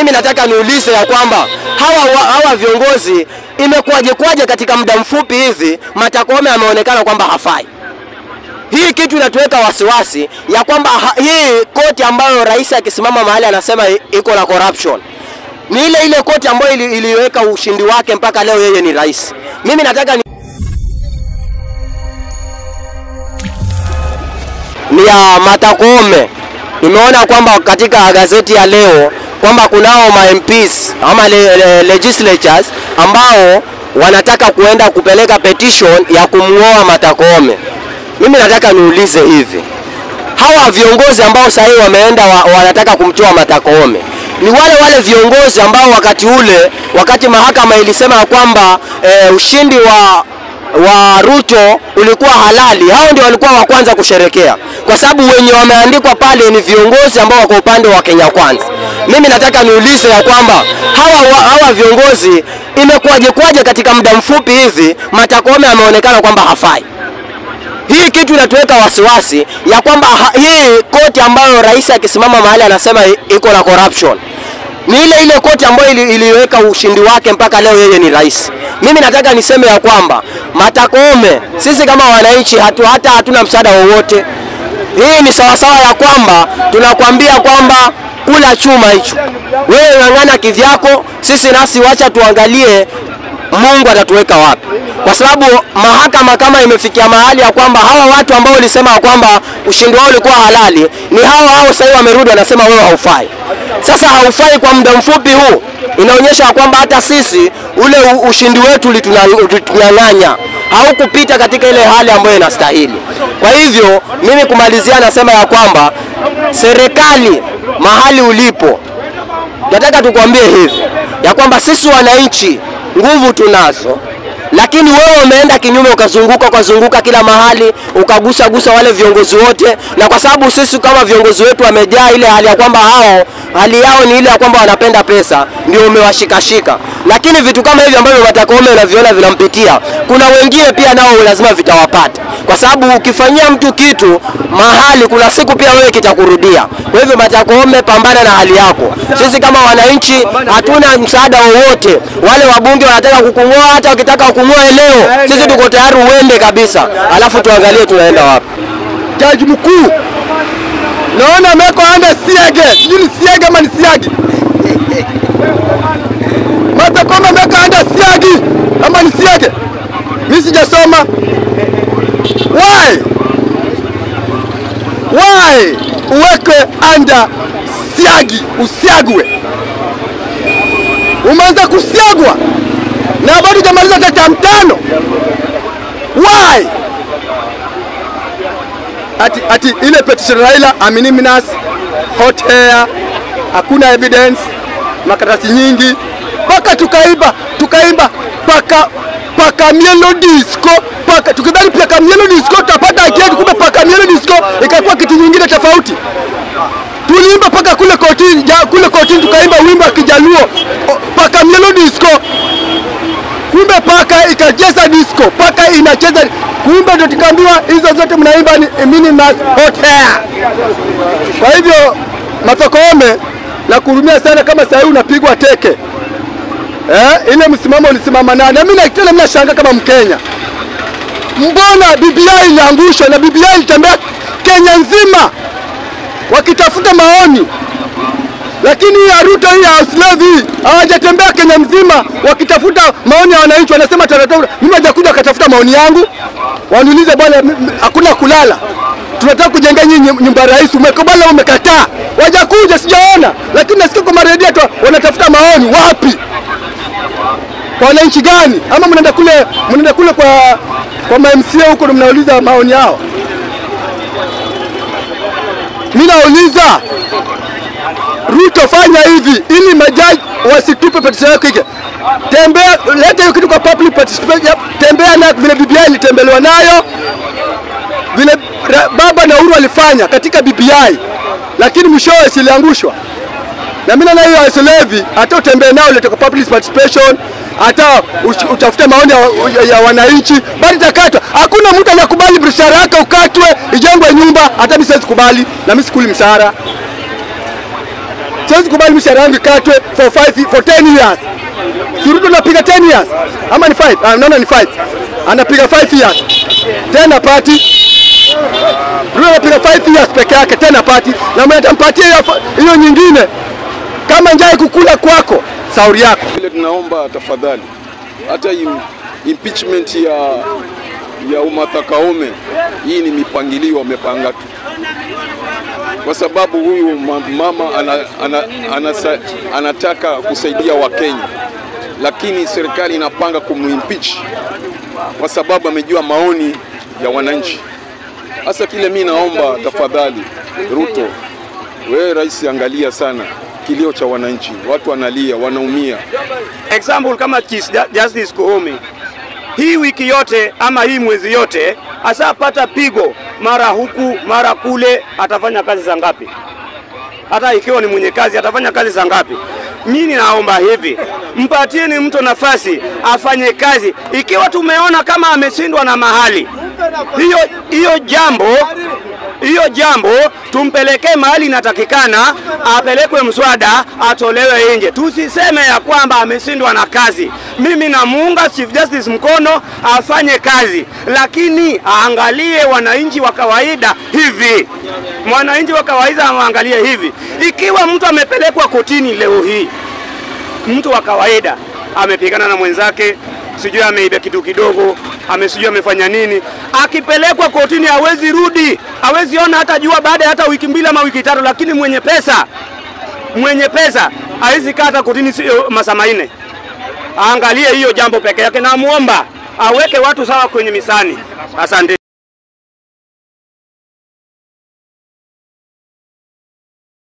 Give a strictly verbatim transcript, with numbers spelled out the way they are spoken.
mimi nataka niulize ya kwamba hawa hawa viongozi imekuwaje kwaje katika muda mfupi hivi Martha Koome ameonekana kwamba hafai. Hii kitu inatuweka wasiwasi ya kwamba hii koti ambayo rais akisimama mahali anasema iko na corruption ni ile ile koti ambayo ili, iliweka ushindi wake mpaka leo yeye ni rais. Mimi nataka ni, ni ya Martha Koome. Nimeona kwamba katika gazeti ya leo kwamba kunao ma M Ps ama le, le, legislatures ambao wanataka kuenda kupeleka petition ya kumngoa Martha Koome. Mimi nataka niulize hivi, hawa viongozi ambao sasa hivi wameenda wa, wanataka kumtoa Martha Koome ni wale wale viongozi ambao wakati ule wakati mahakama ilisema kwamba e, ushindi wa wa Ruto ulikuwa halali, hao ndio walikuwa wa kwanza kusherekea, kwa sababu wenye wameandikwa pale ni viongozi ambao wako upande wa Kenya Kwanza. Mimi nataka niulize ya kwamba hawa hawa viongozi imekuwaje kwaje katika muda mfupi hivi Martha Koome ameonekana kwamba hafai. Hii kitu inatuweka wasiwasi ya kwamba hii koti ambayo rais akisimama mahali anasema iko na corruption ni ile ile koti ambayo ili, iliweka ushindi wake mpaka leo yeye ni rais. Mimi nataka niseme ya kwamba Martha Koome, sisi kama wananchi hatu hata hatuna msaada wowote. Hii ni sawa sawa ya kwamba tunakwambia kwamba kula chuma hicho, wewe ngangana kivyako, sisi nasi wacha tuangalie Mungu atatuweka wapi. Kwa sababu mahakama kama imefikia mahali ya kwamba hawa watu ambao walisema kwamba ushindi wao ulikuwa halali ni hawa hao sasa wamerudi wanasema wewe haufai. Sasa haufai kwa muda mfupi huu, inaonyesha kwamba hata sisi ule ushindi wetu ulitunyang'anya, haukupita katika ile hali ambayo inastahili. Kwa hivyo mimi kumalizia nasema ya kwamba serikali mahali ulipo, nataka tukwambie hivi ya kwamba sisi wananchi nguvu tunazo, lakini wewe umeenda kinyume, ukazunguka ukazunguka kila mahali, ukagusa gusa wale viongozi wote, na kwa sababu sisi kama viongozi wetu wamejaa ile hali ya kwamba hao hali yao ni ile ya kwamba wanapenda pesa, ndio umewashikashika. Lakini vitu kama hivi ambavyo Martha Koome unaviona vinampitia, kuna wengine pia nao lazima vitawapata, kwa sababu ukifanyia mtu kitu mahali kuna siku pia wewe kitakurudia. Kwa hivyo Martha Koome, pambana na hali yako. Sisi kama wananchi hatuna msaada wowote. Wale wabunge wanataka kukungoa, hata ukitaka kukungoa leo sisi tuko tayari uende kabisa, alafu tuangalie tunaenda wapi. Jaji mkuu, naona meko anda siage, sijui siage ama ni siagi. Martha Koome meko anda siagi ama ni siage. Mimi sijasoma. Why? Why uweke anda siagi, usiagwe? Umeanza kusiagwa na bado jamaliza hata mtano. Why? Ati ati ile petition Raila anonymous, hot hair, hakuna evidence, makaratasi nyingi, paka tukaiba tukaimba paka paka mielo disco, paka tukidhani paka mielo disco tutapata akili, kumbe paka mielo disco ikakuwa kitu nyingine tofauti. Tuliimba paka kule kotini, kule kotini tukaimba wimbo wa Kijaluo paka mielo disco, kumbe paka ikacheza disco, paka inacheza, kumbe ndio tukaambiwa hizo zote mnaimba ni minimum hot hair. Kwa hivyo Martha Koome, na kurumia sana kama sasa unapigwa teke. Eh, ile msimamo ulisimama nani? Na mimi na tena mimi nashangaa kama Mkenya. Mbona B B I iliangushwa na B B I ilitembea Kenya nzima wakitafuta maoni, lakini ya Ruto hii ya Slavi hawajatembea Kenya mzima wakitafuta maoni ya wananchi. Wanasema tunataka, mimi hajakuja akatafuta maoni yangu, waniulize bwana hakuna kulala, tunataka kujenga nyinyi nyumba rais, umekubali au umekataa? Wajakuja, sijaona, lakini nasikia kwa redio wanatafuta maoni. Wapi? Kwa wananchi gani? Ama mnaenda kule mnaenda kule kwa kwa M C A huko mnauliza maoni yao? Mimi nauliza Ruto, fanya hivi ili majaji wasitupe petition yako hiki. Tembea, leta hiyo kitu kwa public participation, tembea na vile B B I ilitembelewa nayo, vile baba na Uhuru alifanya katika B B I, lakini mwishowe siliangushwa. Na mimi na hiyo Islevi hata utembee nao leta kwa public participation, hata utafute maoni ya, ya wananchi, bali takatwa. Hakuna mtu anakubali mshahara wake ukatwe ijengwe nyumba, hata mimi siwezi kubali, na mimi sikuli mshahara. siwezi kubali mshahara wangu ikatwe for five for ten years. Ruto anapiga ten years ama ni five? Ah, naona ni five. Anapiga five years. Tena party. Ruto anapiga five years peke yake tena party. Na mimi nitampatia hiyo nyingine. Kama njaa kukula kwako, sauri yako. Vile tunaomba tafadhali, hata impeachment ya ya Martha Koome, hii ni mipangilio wamepanga tu. Kwa sababu huyu mama ana, ana, ana, anataka kusaidia Wakenya, lakini serikali inapanga kumimpeach kwa sababu amejua maoni ya wananchi. Hasa kile mimi naomba tafadhali Ruto, wewe rais, angalia sana kilio cha wananchi. Watu wanalia, wanaumia. Example kama Chief Justice Koome, hii wiki yote ama hii mwezi yote asapata pigo mara huku mara kule, atafanya kazi za ngapi? Hata ikiwa ni mwenye kazi atafanya kazi za ngapi? Mimi naomba hivi, mpatieni mtu nafasi afanye kazi. Ikiwa tumeona kama ameshindwa na mahali, hiyo hiyo jambo hiyo jambo tumpelekee mahali inatakikana, apelekwe mswada, atolewe nje. Tusiseme ya kwamba ameshindwa na kazi. Mimi namuunga Chief Justice mkono afanye kazi, lakini aangalie wananchi wa kawaida hivi. Mwananchi wa kawaida aangalie hivi. Ikiwa mtu amepelekwa kotini leo hii, mtu wa kawaida amepigana na mwenzake, sijui ameiba kitu kidogo, amesijui amefanya nini, akipelekwa kotini hawezi rudi, hawezi ona hata jua baada hata wiki mbili ama wiki tatu. Lakini mwenye pesa, mwenye pesa hawezi kata kotini masaa manne. Aangalie hiyo jambo peke yake, na muomba aweke watu sawa kwenye misani. Asante.